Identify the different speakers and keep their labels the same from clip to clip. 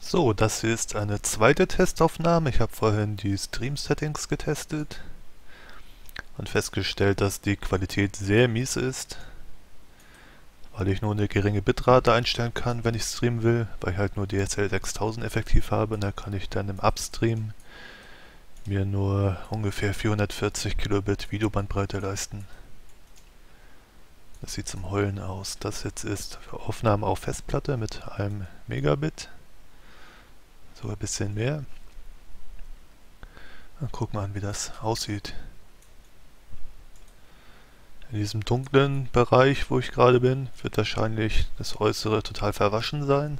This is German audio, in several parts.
Speaker 1: So, das hier ist eine zweite Testaufnahme. Ich habe vorhin die Stream-Settings getestet und festgestellt, dass die Qualität sehr mies ist, weil ich nur eine geringe Bitrate einstellen kann, wenn ich streamen will, weil ich halt nur DSL 6000 effektiv habe und da kann ich dann im Upstream mir nur ungefähr 440 Kilobit Videobandbreite leisten. Das sieht zum Heulen aus. Das jetzt ist für Aufnahmen auf Festplatte mit einem Megabit. Sogar ein bisschen mehr. Dann gucken wir an, wie das aussieht. In diesem dunklen Bereich, wo ich gerade bin, wird wahrscheinlich das Äußere total verwaschen sein.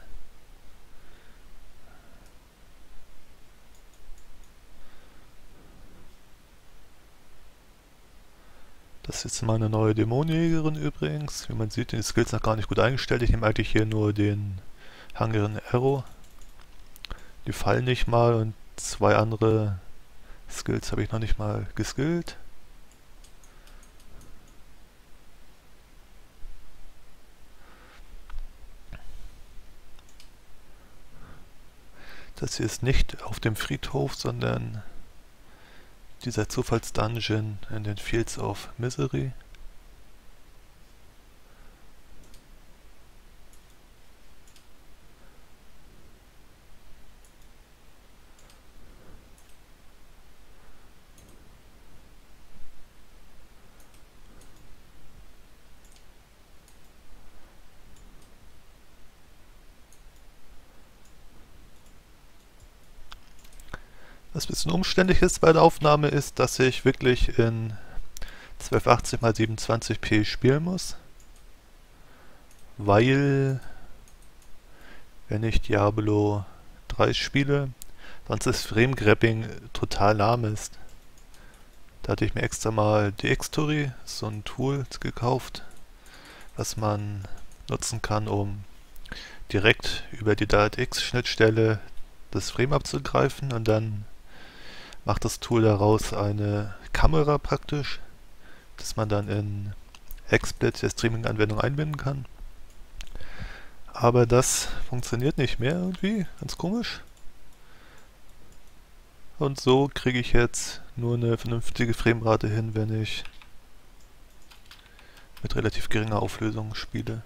Speaker 1: Das ist jetzt meine neue Dämonenjägerin übrigens. Wie man sieht, sind die Skills noch gar nicht gut eingestellt. Ich nehme eigentlich hier nur den Hungry Arrow. Die fallen nicht mal und zwei andere Skills habe ich noch nicht mal geskillt. Das hier ist nicht auf dem Friedhof, sondern dieser Zufallsdungeon in den Fields of Misery. Was ein bisschen umständlich ist bei der Aufnahme ist, dass ich wirklich in 1280 x 27p spielen muss, weil wenn ich Diablo 3 spiele, sonst das Frame-Grabbing total lahm ist. Da hatte ich mir extra mal DxTory, so ein Tool, gekauft, was man nutzen kann, um direkt über die DirectX-Schnittstelle das Frame abzugreifen und dann macht das Tool daraus eine Kamera praktisch, dass man dann in XSplit der Streaming-Anwendung einbinden kann. Aber das funktioniert nicht mehr irgendwie, ganz komisch. Und so kriege ich jetzt nur eine vernünftige Framerate hin, wenn ich mit relativ geringer Auflösung spiele.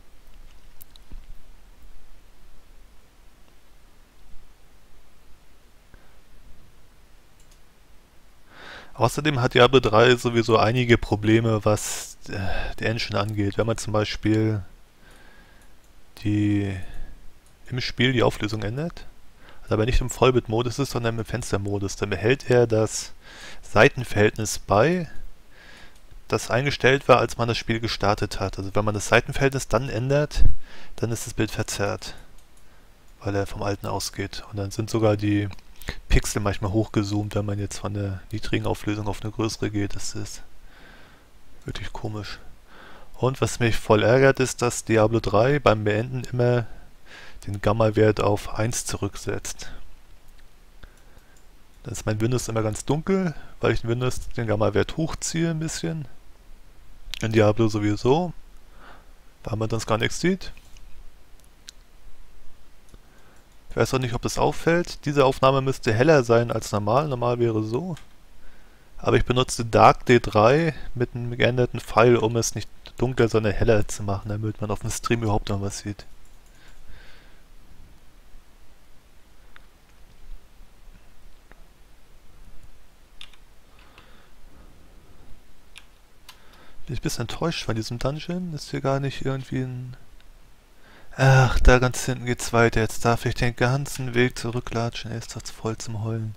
Speaker 1: Außerdem hat Diablo 3 sowieso einige Probleme, was die Engine angeht. Wenn man zum Beispiel im Spiel die Auflösung ändert, aber nicht im Vollbit-Modus ist, sondern im Fenstermodus, dann behält er das Seitenverhältnis bei, das eingestellt war, als man das Spiel gestartet hat. Also wenn man das Seitenverhältnis dann ändert, dann ist das Bild verzerrt, weil er vom alten ausgeht. Und dann sind sogar die Pixel manchmal hochgezoomt, wenn man jetzt von der niedrigen Auflösung auf eine größere geht. Das ist wirklich komisch. Und was mich voll ärgert, ist, dass Diablo 3 beim Beenden immer den Gamma-Wert auf 1 zurücksetzt. Dann ist mein Windows immer ganz dunkel, weil ich in Windows den Gamma-Wert hochziehe ein bisschen. In Diablo sowieso, weil man sonst gar nichts sieht. Ich weiß auch nicht, ob das auffällt. Diese Aufnahme müsste heller sein als normal. Normal wäre so. Aber ich benutze Dark D3 mit einem geänderten Pfeil, um es nicht dunkler, sondern heller zu machen, damit man auf dem Stream überhaupt noch was sieht. Bin ich ein bisschen enttäuscht von diesem Dungeon. Ist hier gar nicht irgendwie ein... Ach, da ganz hinten geht's weiter. Jetzt darf ich den ganzen Weg zurücklatschen. Er ist das voll zum Heulen.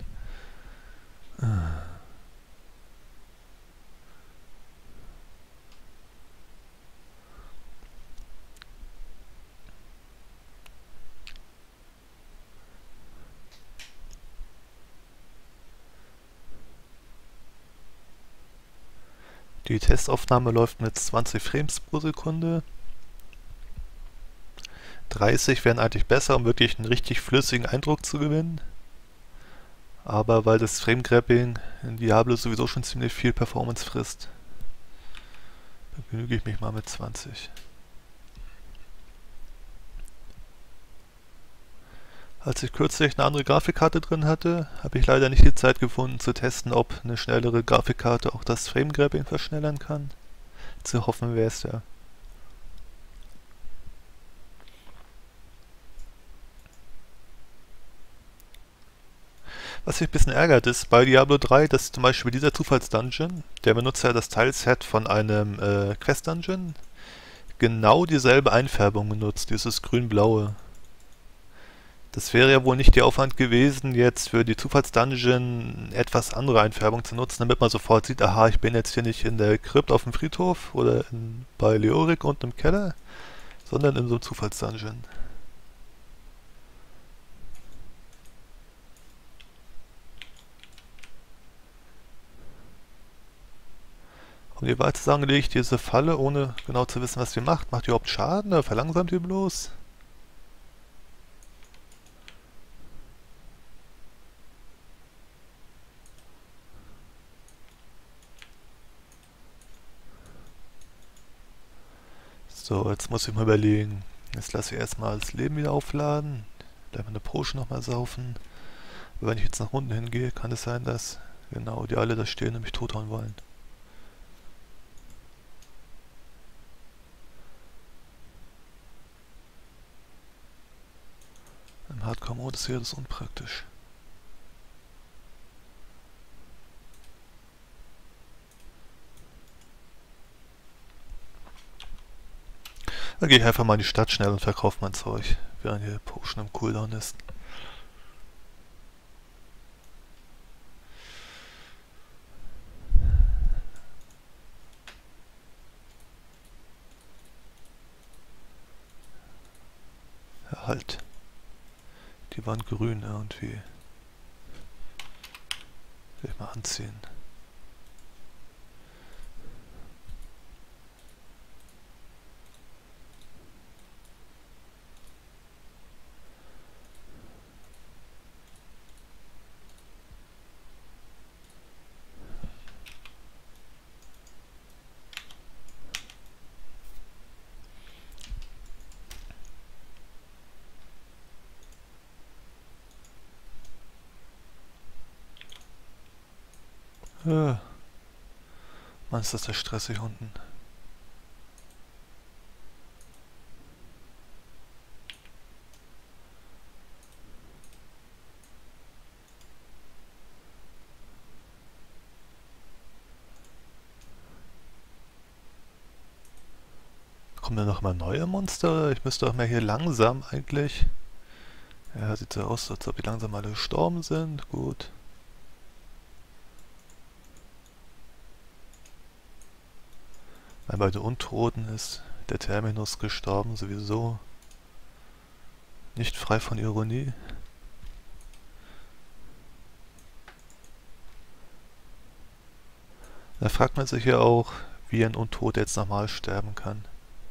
Speaker 1: Die Testaufnahme läuft mit 20 Frames pro Sekunde. 30 wären eigentlich besser, um wirklich einen richtig flüssigen Eindruck zu gewinnen. Aber weil das Frame-Grabbing in Diablo sowieso schon ziemlich viel Performance frisst, begnüge ich mich mal mit 20. Als ich kürzlich eine andere Grafikkarte drin hatte, habe ich leider nicht die Zeit gefunden zu testen, ob eine schnellere Grafikkarte auch das Frame-Grabbing verschnellern kann. Zu hoffen wäre es ja. Was mich ein bisschen ärgert ist, bei Diablo 3, dass zum Beispiel dieser Zufallsdungeon, der benutzt ja das Tileset von einem Quest-Dungeon, genau dieselbe Einfärbung benutzt, dieses grün-blaue. Das wäre ja wohl nicht der Aufwand gewesen, jetzt für die Zufallsdungeon etwas andere Einfärbung zu nutzen, damit man sofort sieht, aha, ich bin jetzt hier nicht in der Krypt auf dem Friedhof oder bei Leorik unten im Keller, sondern in so einem Zufallsdungeon. Um die Wahrheit zu sagen, lege ich diese Falle, ohne genau zu wissen, was die macht. Macht die überhaupt Schaden oder verlangsamt die bloß? So, jetzt muss ich mal überlegen. Jetzt lasse ich erstmal das Leben wieder aufladen. Gleich mal eine Potion nochmal saufen. Aber wenn ich jetzt nach unten hingehe, kann es sein, dass genau die alle da stehen und mich tothauen wollen. Im Hardcore-Modus hier ist das unpraktisch. Dann gehe ich einfach mal in die Stadt schnell und verkaufe mein Zeug, während hier Potion im Cooldown ist. Ja, halt. Die waren grün irgendwie. Will ich mal anziehen. Mann, ist das stressig unten. Kommen da noch mal neue Monster? Ich müsste auch mal hier langsam eigentlich. Ja, sieht so aus, als ob die langsam alle gestorben sind. Gut. Bei den Untoten ist der Terminus gestorben sowieso. Nicht frei von Ironie. Da fragt man sich ja auch, wie ein Untoter jetzt normal sterben kann.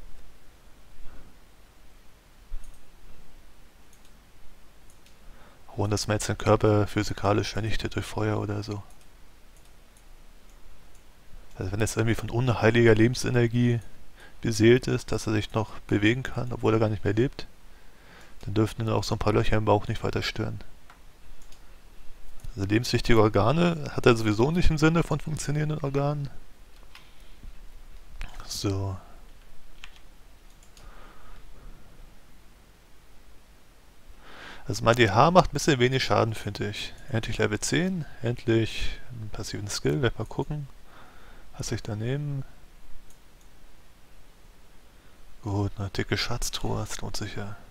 Speaker 1: Ohne dass man jetzt den Körper physikalisch vernichtet durch Feuer oder so. Also wenn es irgendwie von unheiliger Lebensenergie beseelt ist, dass er sich noch bewegen kann, obwohl er gar nicht mehr lebt, dann dürften ihn auch so ein paar Löcher im Bauch nicht weiter stören. Also lebenswichtige Organe hat er sowieso nicht im Sinne von funktionierenden Organen. So. Also mein DH macht ein bisschen wenig Schaden, finde ich. Endlich Level 10, endlich einen passiven Skill, werde mal gucken, was ich da nehme. Gut, eine dicke Schatztruhe, das lohnt sich ja.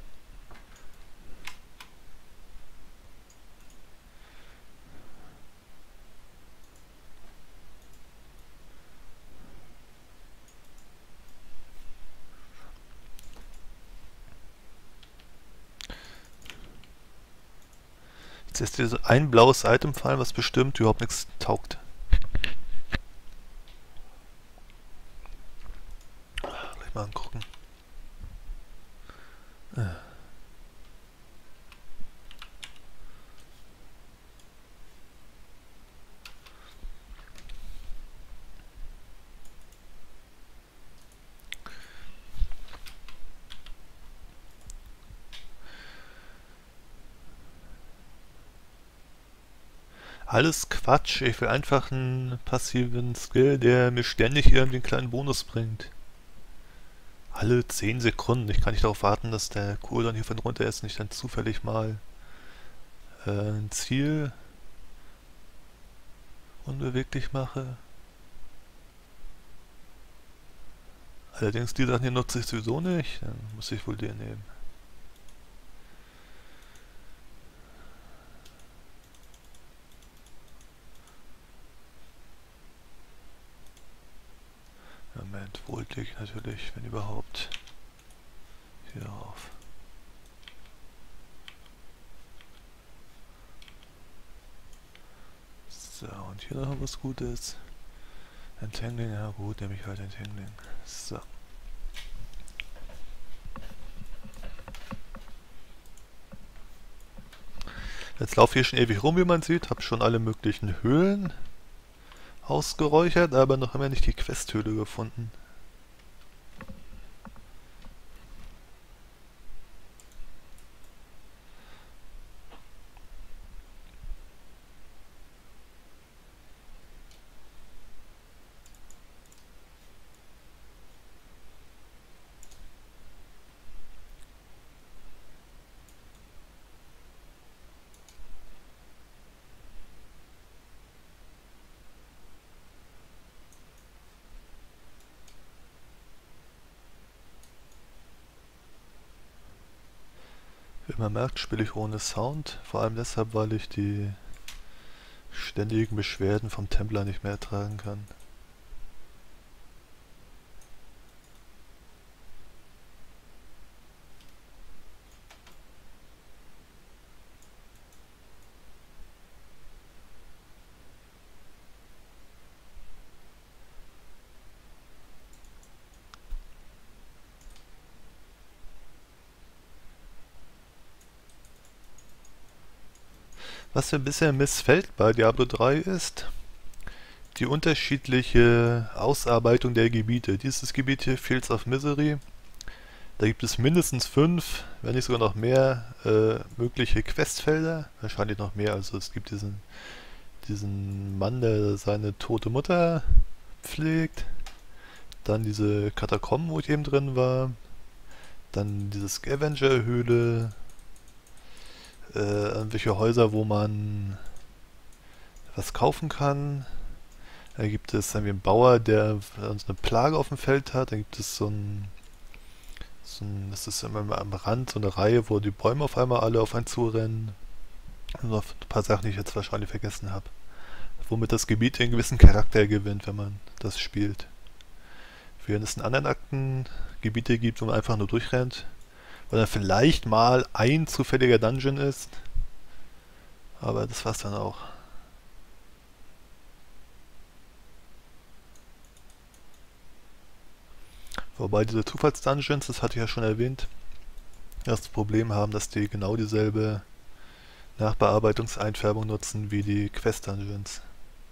Speaker 1: Jetzt ist dir so ein blaues Item fallen, was bestimmt überhaupt nichts taugt. Gleich mal angucken. Alles Quatsch. Ich will einfach einen passiven Skill, der mir ständig irgendwie einen kleinen Bonus bringt. Alle 10 Sekunden. Ich kann nicht darauf warten, dass der Cooldown hier von runter ist und ich dann zufällig mal ein Ziel unbeweglich mache. Allerdings die Sachen hier nutze ich sowieso nicht. Dann muss ich wohl den nehmen. Moment, wo klicke ich natürlich, wenn überhaupt, hier auf. So, und hier noch was Gutes. Entangling, ja gut, nehme ich halt Entangling. So. Jetzt laufe ich hier schon ewig rum, wie man sieht. Habe schon alle möglichen Höhlen ausgeräuchert, aber noch immer nicht die Questhöhle gefunden. Wie man merkt, spiele ich ohne Sound, vor allem deshalb, weil ich die ständigen Beschwerden vom Templer nicht mehr ertragen kann. Was mir ein bisschen missfällt bei Diablo 3 ist die unterschiedliche Ausarbeitung der Gebiete. Dieses Gebiet hier, Fields of Misery, da gibt es mindestens 5, wenn nicht sogar noch mehr, mögliche Questfelder. Wahrscheinlich noch mehr. Also es gibt diesen Mann, der seine tote Mutter pflegt. Dann diese Katakomben, wo ich eben drin war. Dann diese Scavenger-Höhle. Irgendwelche Häuser, wo man was kaufen kann. Da gibt es irgendwie einen Bauer, der uns eine Plage auf dem Feld hat. Dann gibt es das ist immer am Rand, so eine Reihe, wo die Bäume auf einmal alle auf einen zurennen. Und noch ein paar Sachen, die ich jetzt wahrscheinlich vergessen habe. Womit das Gebiet einen gewissen Charakter gewinnt, wenn man das spielt. Während es in anderen Akten Gebiete gibt, wo man einfach nur durchrennt, weil dann vielleicht mal ein zufälliger Dungeon ist. Aber das war's dann auch. Wobei diese Zufalls-Dungeons, das hatte ich ja schon erwähnt, das Problem haben, dass die genau dieselbe Nachbearbeitungseinfärbung nutzen wie die Quest-Dungeons.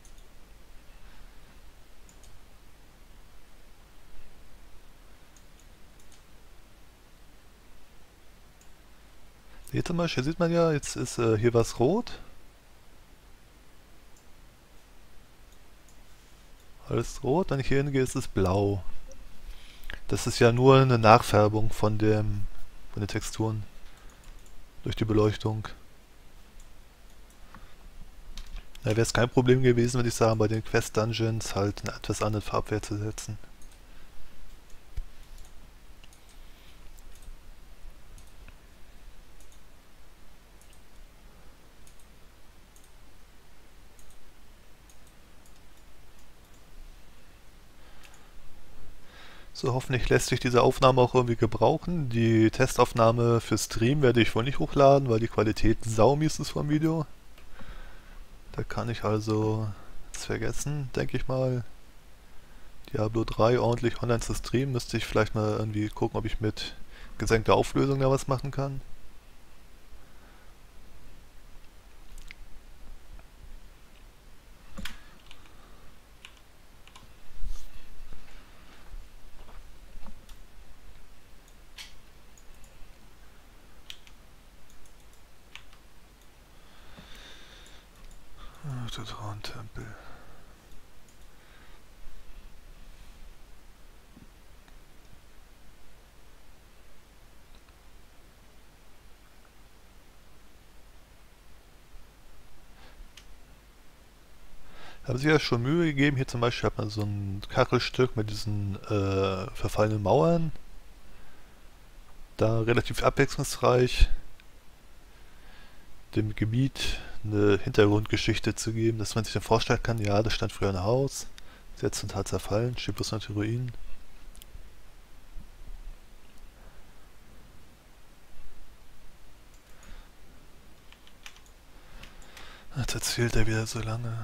Speaker 1: Hier zum Beispiel sieht man ja, jetzt ist hier was rot. Alles rot, wenn ich hier hingehe, ist es blau. Das ist ja nur eine Nachfärbung von den Texturen durch die Beleuchtung. Da wäre es kein Problem gewesen, würde ich sagen, bei den Quest-Dungeons halt eine etwas andere Farbwert zu setzen. So, hoffentlich lässt sich diese Aufnahme auch irgendwie gebrauchen. Die Testaufnahme für Stream werde ich wohl nicht hochladen, weil die Qualität saumies ist vom Video. Da kann ich also das vergessen, denke ich mal. Diablo 3 ordentlich online zu streamen, müsste ich vielleicht mal irgendwie gucken, ob ich mit gesenkter Auflösung da was machen kann. Frauentempel. Haben sich ja schon Mühe gegeben. Hier zum Beispiel hat man so ein Kachelstück mit diesen verfallenen Mauern. Da relativ abwechslungsreich dem Gebiet eine Hintergrundgeschichte zu geben, dass man sich dann vorstellen kann, ja, da stand früher ein Haus, ist jetzt total zerfallen, steht bloß noch die Ruinen. Jetzt erzählt er wieder so lange.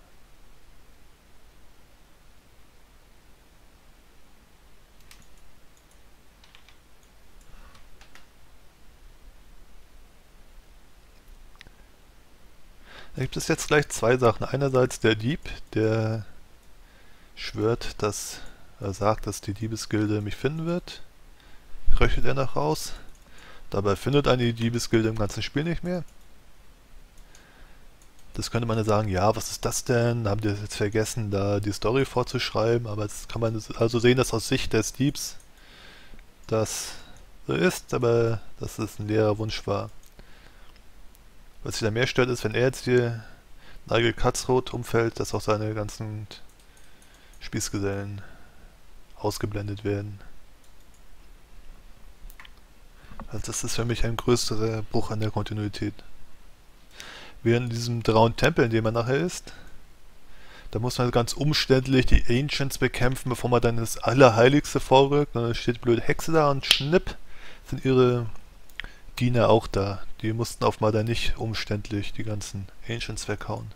Speaker 1: Da gibt es jetzt gleich zwei Sachen. Einerseits der Dieb, der schwört, dass er sagt, dass die Diebesgilde mich finden wird. Röchelt er nach raus. Dabei findet eine die Diebesgilde im ganzen Spiel nicht mehr. Das könnte man ja sagen, ja, was ist das denn? Haben die jetzt vergessen, da die Story vorzuschreiben? Aber jetzt kann man also sehen, dass aus Sicht des Diebs das so ist, aber dass es ein leerer Wunsch war. Was sich da mehr stört, ist, wenn er jetzt hier Nigel Katzroth umfällt, dass auch seine ganzen Spießgesellen ausgeblendet werden. Also das ist für mich ein größerer Bruch an der Kontinuität. Während in diesem Grauen Tempel, in dem man nachher ist, da muss man ganz umständlich die Ancients bekämpfen, bevor man dann das Allerheiligste vorrückt. Und dann steht die blöde Hexe da und schnipp sind ihre Diener auch da. Die mussten auf mal da nicht umständlich die ganzen Ancients verkauen.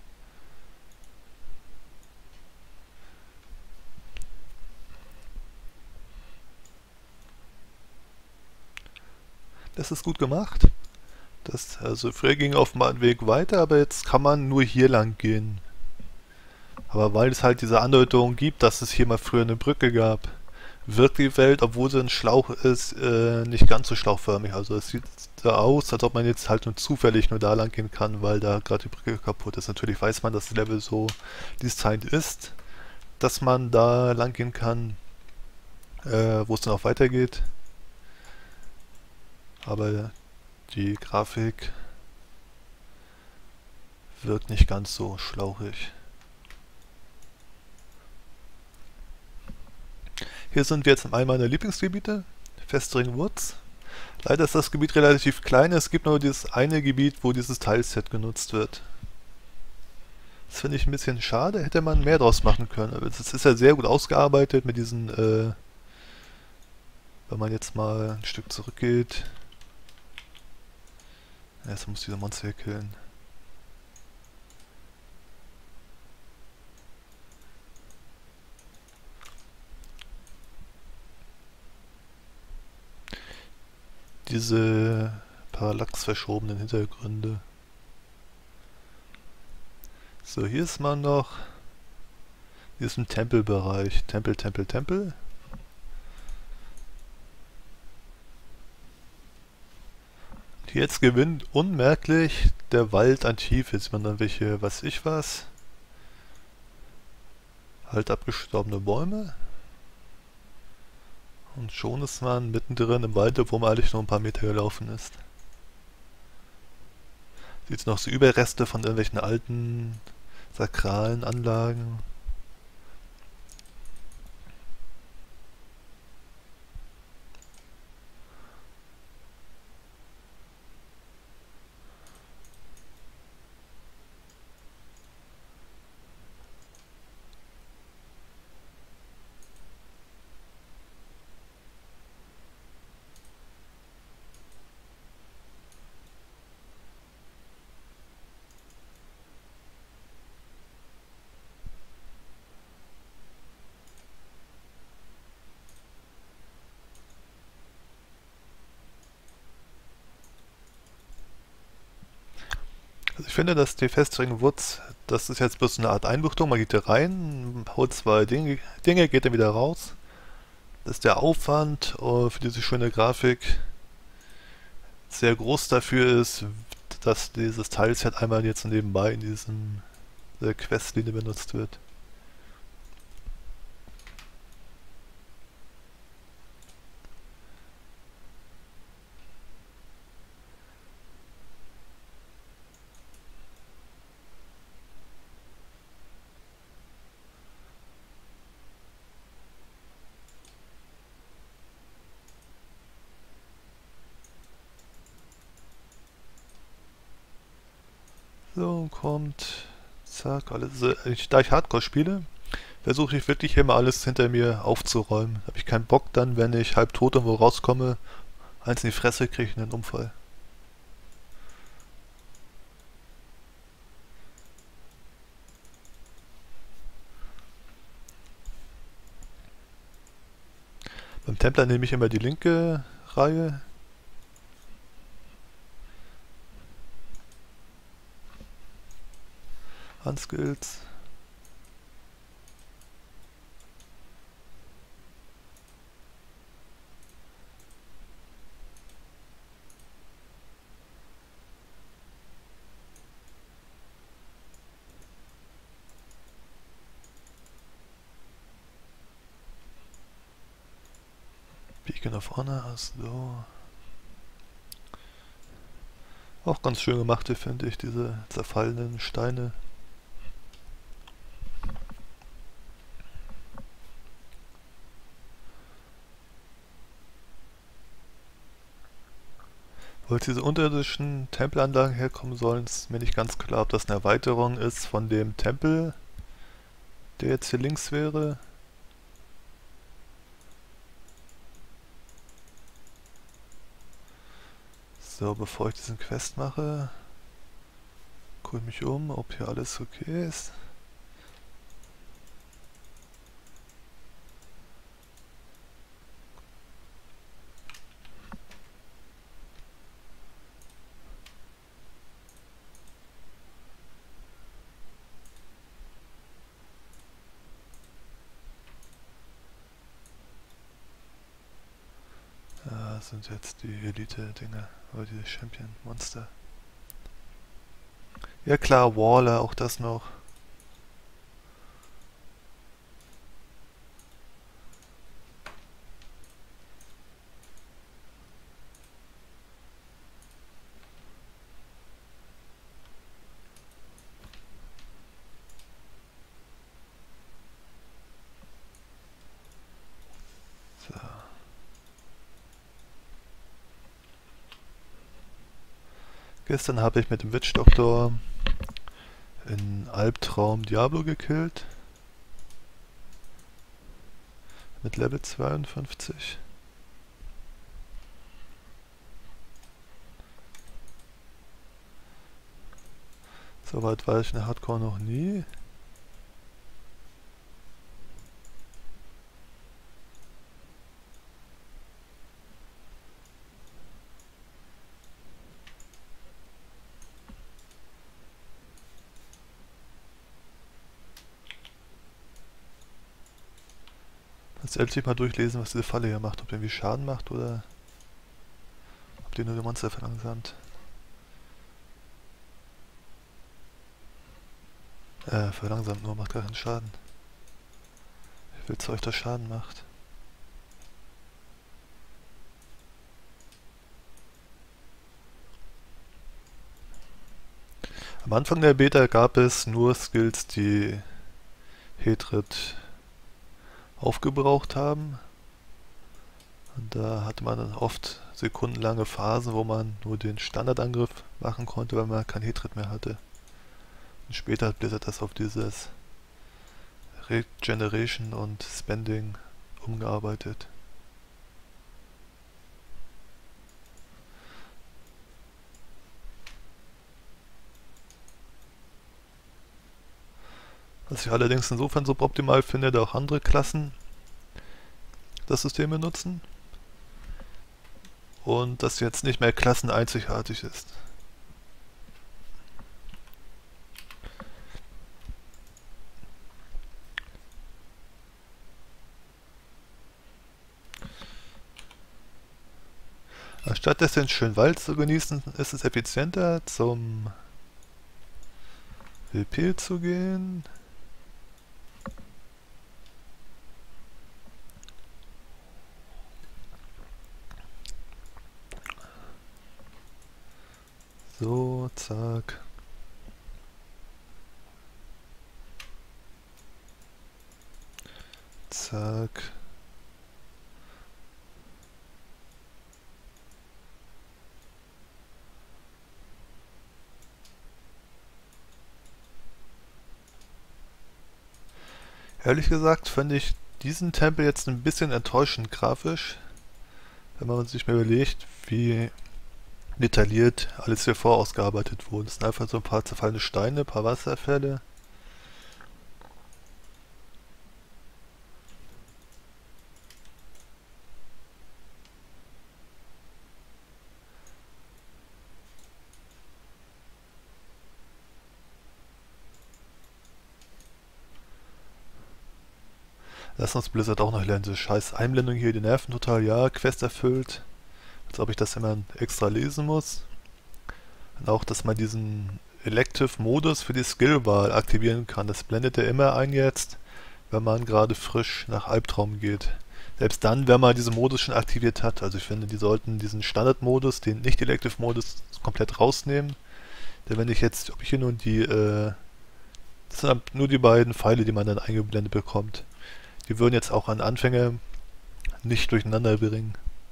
Speaker 1: Das ist gut gemacht. Also früher ging auf mal ein Weg weiter, aber jetzt kann man nur hier lang gehen. Aber weil es halt diese Andeutung gibt, dass es hier mal früher eine Brücke gab, wirkt die Welt, obwohl sie ein Schlauch ist, nicht ganz so schlauchförmig. Also es sieht da aus, als ob man jetzt halt nur zufällig nur da lang gehen kann, weil da gerade die Brücke kaputt ist. Natürlich weiß man, dass das Level so designt ist, dass man da lang gehen kann, wo es dann auch weitergeht. Aber die Grafik wirkt nicht ganz so schlauchig. Hier sind wir jetzt in einem meiner Lieblingsgebiete, Festring Woods. Leider ist das Gebiet relativ klein, es gibt nur dieses eine Gebiet, wo dieses Tileset genutzt wird. Das finde ich ein bisschen schade, hätte man mehr draus machen können. Aber es ist ja sehr gut ausgearbeitet mit diesen, wenn man jetzt mal ein Stück zurückgeht. Erst muss dieser Monster hier killen. Diese parallax verschobenen Hintergründe. So, hier ist man noch. Hier ist ein Tempelbereich. Tempel, Tempel, Tempel. Jetzt gewinnt unmerklich der Wald an Tiefe. Jetzt sieht man dann welche, was ich was. Halt abgestorbene Bäume. Und schon ist man mittendrin im Wald, wo man eigentlich nur ein paar Meter gelaufen ist. Sieht noch so Überreste von irgendwelchen alten sakralen Anlagen. Also ich finde, dass die Festring Woods, das ist jetzt bloß eine Art Einbuchtung. Man geht hier rein, holt zwei Dinge, geht dann wieder raus. Dass der Aufwand für diese schöne Grafik sehr groß dafür ist, dass dieses Tileset einmal jetzt nebenbei in diesem Questlinie benutzt wird. So, kommt, zack, alles. Da ich Hardcore spiele, versuche ich wirklich immer alles hinter mir aufzuräumen. Habe ich keinen Bock dann, wenn ich halb tot irgendwo rauskomme, eins in die Fresse kriege ich einen Unfall. Beim Templar nehme ich immer die linke Reihe. Handskills. Beacon of Honor, so. Auch ganz schön gemacht, finde ich, diese zerfallenen Steine. Wo jetzt diese unterirdischen Tempelanlagen herkommen sollen, ist mir nicht ganz klar, ob das eine Erweiterung ist von dem Tempel, der jetzt hier links wäre. So, bevor ich diesen Quest mache, gucke ich mich um, ob hier alles okay ist. Das sind jetzt die Elite-Dinger, oder die Champion-Monster. Ja klar, Waller, auch das noch. So. Gestern habe ich mit dem Witch Doctor in Albtraum Diablo gekillt. Mit Level 52. Soweit war ich in Hardcore noch nie. Jetzt endlich mal durchlesen, was diese Falle hier macht. Ob die irgendwie Schaden macht oder ob die nur die Monster verlangsamt. Verlangsamt nur, macht gar keinen Schaden. Ich will Zeug, das Schaden macht. Am Anfang der Beta gab es nur Skills, die Hatred aufgebraucht haben. Und da hatte man dann oft sekundenlange Phasen, wo man nur den Standardangriff machen konnte, weil man kein Hatred mehr hatte. Und später hat Blizzard das auf dieses Regeneration und Spending umgearbeitet. Was ich allerdings insofern suboptimal finde, da auch andere Klassen das System benutzen und das jetzt nicht mehr klasseneinzigartig ist. Anstatt den schönen Wald zu genießen, ist es effizienter zum WP zu gehen. So, zack. Zack. Ehrlich gesagt finde ich diesen Tempel jetzt ein bisschen enttäuschend grafisch, wenn man sich mal überlegt, wie detailliert alles hier vorausgearbeitet wurde. Es sind einfach so ein paar zerfallene Steine, ein paar Wasserfälle. Lass uns Blizzard auch noch lernen, diese scheiß Einblendung hier, die nerven total. Ja, Quest erfüllt. Als ob ich das immer extra lesen muss. Und auch, dass man diesen Elective-Modus für die Skillwahl aktivieren kann. Das blendet er immer ein jetzt, wenn man gerade frisch nach Albtraum geht. Selbst dann, wenn man diesen Modus schon aktiviert hat. Also ich finde, die sollten diesen Standard-Modus, den Nicht-Elective-Modus, komplett rausnehmen. Denn wenn ich jetzt, ob ich hier nun die, das sind nur die beiden Pfeile, die man dann eingeblendet bekommt. Die würden jetzt auch an Anfänger nicht durcheinander bringen.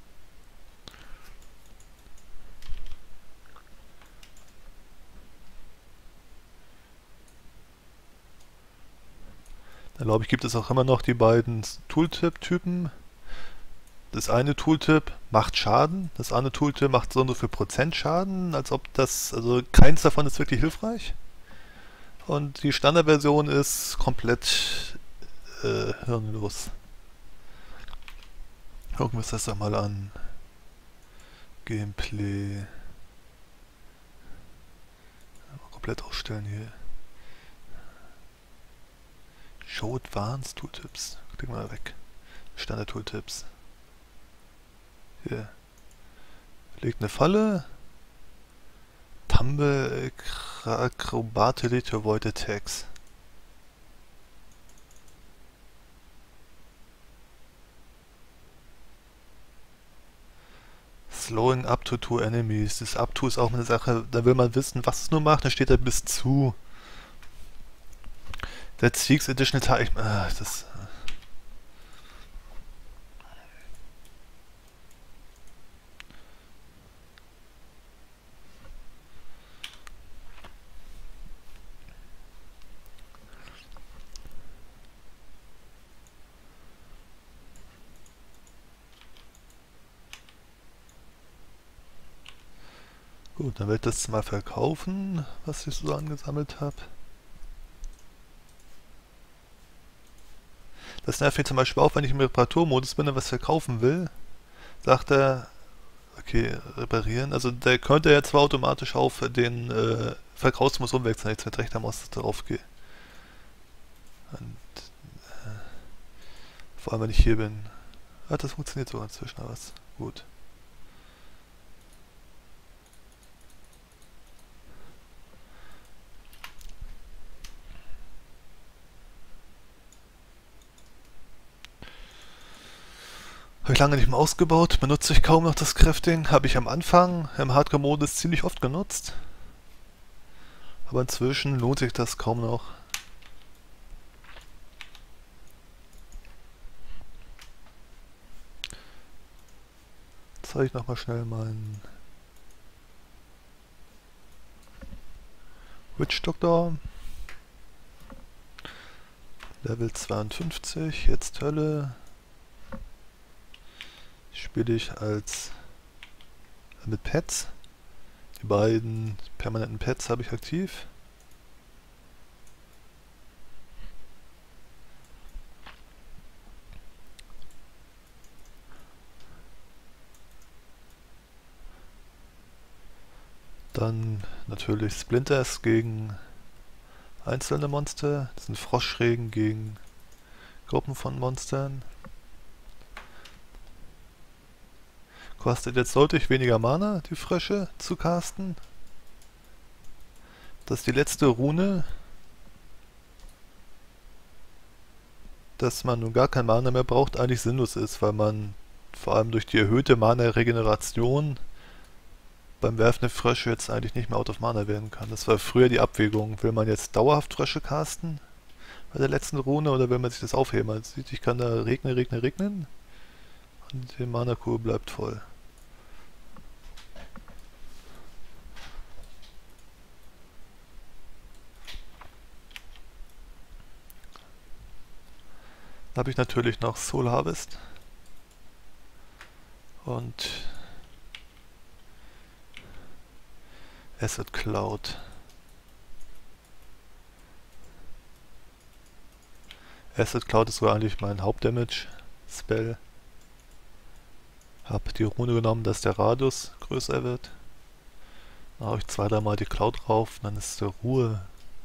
Speaker 1: Dann glaube ich, gibt es auch immer noch die beiden Tooltip-Typen. Das eine Tooltip macht Schaden, das andere Tooltip macht so und so viel Prozent Schaden, als ob das, also keins davon ist wirklich hilfreich. Und die Standardversion ist komplett hirnlos. Gucken wir uns das doch mal an. Gameplay. Komplett ausstellen hier. Show Advanced Tooltips. Klick mal weg. Standard Tooltips. Hier. Legt eine Falle. Tumble acrobatically to avoid attacks. Slowing up to 2 enemies. Das Up to ist auch eine Sache, da will man wissen, was es nur macht. Da steht da bis zu. That seeks additional time. Das. Gut, dann werde ich das mal verkaufen, was ich so angesammelt habe. Das nervt mich zum Beispiel auch, wenn ich im Reparaturmodus bin und was verkaufen will. Sagt er, okay, reparieren. Also der könnte ja zwar automatisch auf den Verkaufsmodus umwechseln, wenn ich jetzt mit rechter Maustaste drauf gehe. Und vor allem wenn ich hier bin. Ah, das funktioniert sogar inzwischen, aber was. Gut. Habe ich lange nicht mehr ausgebaut, benutze ich kaum noch das Crafting. Habe ich am Anfang im Hardcore-Modus ziemlich oft genutzt. Aber inzwischen lohnt sich das kaum noch. Zeige ich nochmal schnell meinen Witch Doctor. Level 52, jetzt Hölle. Spiele ich als mit Pets. Die beiden permanenten Pets habe ich aktiv. Dann natürlich Splinters gegen einzelne Monster. Das sind Froschregen gegen Gruppen von Monstern. Kostet jetzt deutlich weniger Mana, die Frösche zu casten. Das ist die letzte Rune, dass man nun gar kein Mana mehr braucht, eigentlich sinnlos ist, weil man vor allem durch die erhöhte Mana-Regeneration beim Werfen der Frösche jetzt eigentlich nicht mehr out of Mana werden kann. Das war früher die Abwägung. Will man jetzt dauerhaft Frösche casten bei der letzten Rune oder will man sich das aufheben? Man sieht, ich kann da regnen und die Mana-Kur bleibt voll. Dann habe ich natürlich noch Soul Harvest und Acid Cloud. Acid Cloud ist sogar eigentlich mein Hauptdamage-Spell. Hab die Rune genommen, dass der Radius größer wird. Dann habe ich 2-3 Mal die Cloud drauf, dann ist der Ruhe.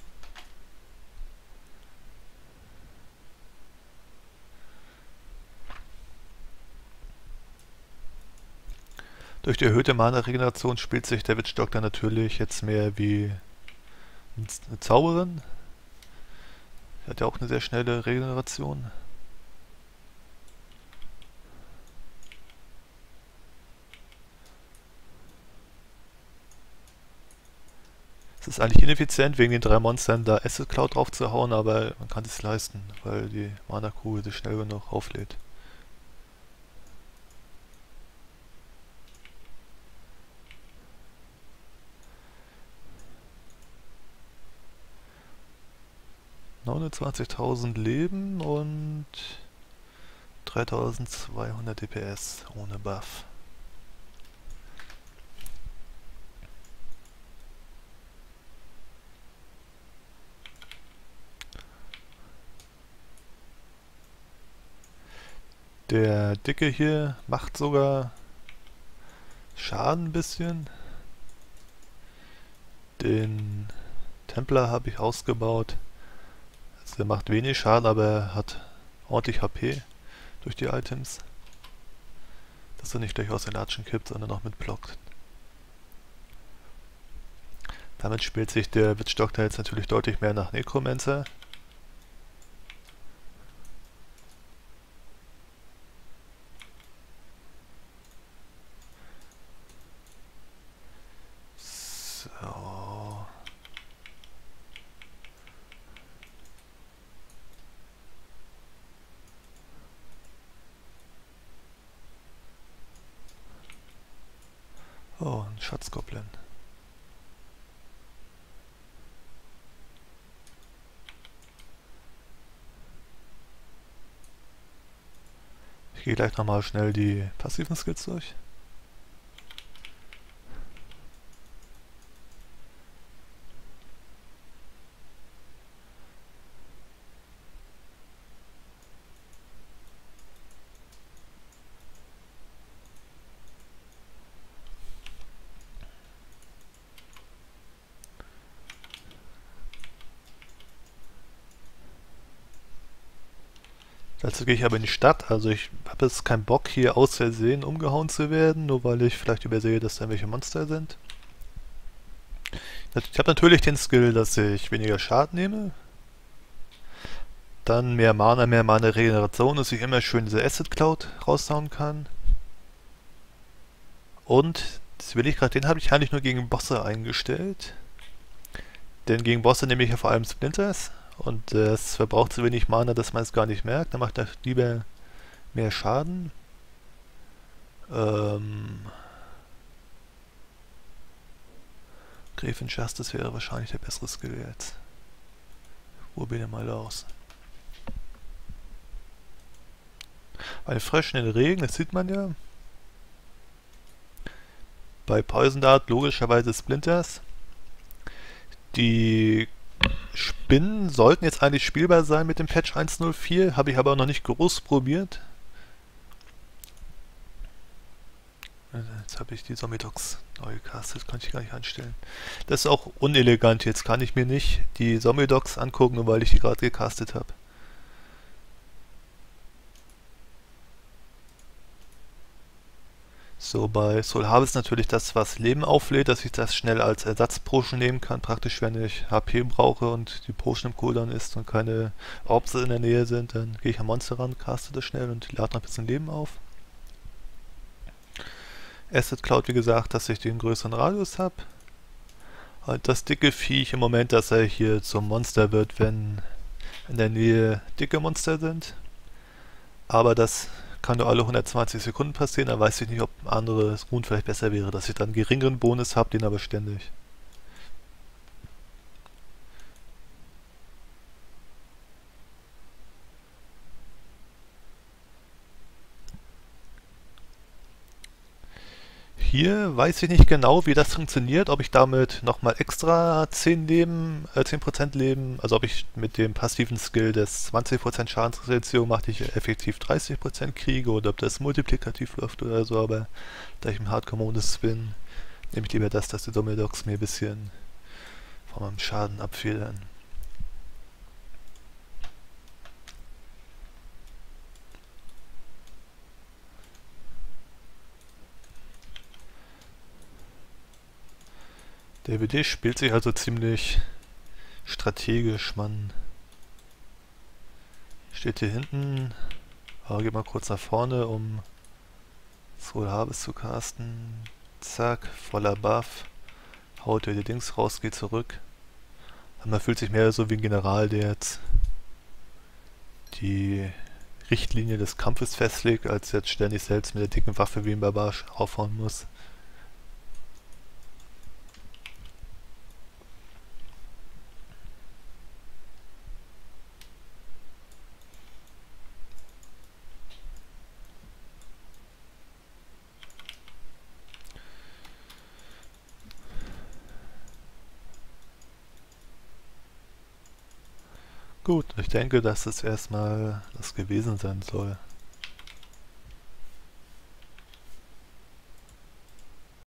Speaker 1: Durch die erhöhte Mana-Regeneration spielt sich der Witch Doctor natürlich jetzt mehr wie eine Zauberin. Die hat ja auch eine sehr schnelle Regeneration. Es ist eigentlich ineffizient, wegen den 3 Monstern da Acid Cloud drauf zu hauen, aber man kann es leisten, weil die Mana-Kugel sich schnell genug auflädt. ...29.000 Leben und 3.200 DPS ohne Buff. Der Dicke hier macht sogar Schaden ein bisschen. Den Templar habe ich ausgebaut. Also der macht wenig Schaden, aber er hat ordentlich HP durch die Items. Dass er nicht gleich aus den Latschen kippt, sondern auch mitblockt. Damit spielt sich der Witch Doctor jetzt natürlich deutlich mehr nach Necromancer. So. Oh, ein Schatzgoblin. Ich gehe gleich nochmal schnell die passiven Skills durch. Dazu gehe ich aber in die Stadt, also ich habe jetzt keinen Bock hier aus Versehen umgehauen zu werden, nur weil ich vielleicht übersehe, dass da irgendwelche Monster sind. Ich habe natürlich den Skill, dass ich weniger Schaden nehme. Dann mehr Mana Regeneration, dass ich immer schön diese Acid Cloud raushauen kann. Und, das will ich gerade, den habe ich eigentlich nur gegen Bosse eingestellt. Denn gegen Bosse nehme ich ja vor allem Splinters. Und es verbraucht so wenig Mana, dass man es gar nicht merkt. Dann macht er lieber mehr Schaden. Gräfin Justice wäre wahrscheinlich der bessere Skill jetzt. Probieren wir mal aus. Eine Frösche in den Regen, das sieht man ja. Bei Poison Dart logischerweise Splinters. Die Spinnen sollten jetzt eigentlich spielbar sein mit dem Patch 1.04, habe ich aber noch nicht groß probiert. Jetzt habe ich die Zombie-Dogs neu gecastet, kann ich gar nicht einstellen. Das ist auch unelegant, jetzt kann ich mir nicht die Zombie-Dogs angucken, nur weil ich die gerade gecastet habe. So, bei Soul Harvest natürlich das, was Leben auflädt, dass ich das schnell als Ersatzpotion nehmen kann. Praktisch, wenn ich HP brauche und die Potion im Cooldown ist und keine Orbs in der Nähe sind, dann gehe ich am Monster ran, caste das schnell und lade noch ein bisschen Leben auf. Asset Cloud, wie gesagt, dass ich den größeren Radius habe. Halt das dicke Viech im Moment, dass er hier zum Monster wird, wenn in der Nähe dicke Monster sind. Aber das kann nur alle 120 Sekunden passieren, da weiß ich nicht, ob ein anderes Rune vielleicht besser wäre, dass ich dann einen geringeren Bonus habe, den aber ständig. Hier weiß ich nicht genau, wie das funktioniert, ob ich damit nochmal extra 10% Leben, also ob ich mit dem passiven Skill des 20% Schadensreduzierung mache, ich effektiv 30% kriege oder ob das multiplikativ läuft oder so, aber da ich im Hardcore-Modus bin, nehme ich lieber das, dass die Domidox mir ein bisschen von meinem Schaden abfedern. Der WD spielt sich also ziemlich strategisch. Man steht hier hinten, aber geht mal kurz nach vorne, um Soul Harvest zu casten. Zack, voller Buff. Haut er die Dings raus, geht zurück. Aber man fühlt sich mehr so wie ein General, der jetzt die Richtlinie des Kampfes festlegt, als jetzt ständig selbst mit der dicken Waffe wie ein Barbar aufhauen muss. Gut, ich denke, dass es erstmal das gewesen sein soll.